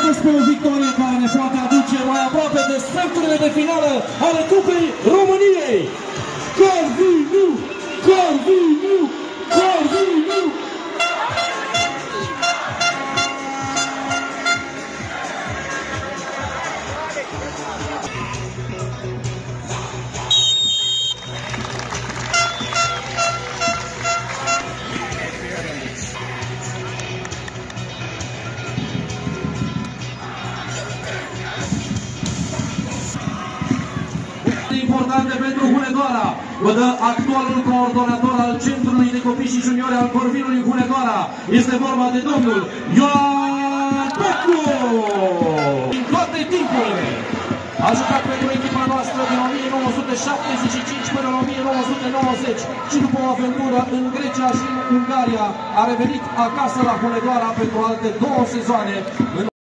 despre o victorie care ne poate aduce mai aproape de sferturile de finală ale Cupei României. Corvinu! Corvinu! Corvinu! Importante pentru Hunedoara. Vă dă actualul coordonator al Centrului de Copii și Juniori al Corvinului Hunedoara. Este vorba de domnul Ioan Pecu. Din toate timpurile a jucat pentru echipa noastră din 1975 până în 1990 și după o aventură în Grecia și în Ungaria a revenit acasă la Hunedoara pentru alte 2 sezoane.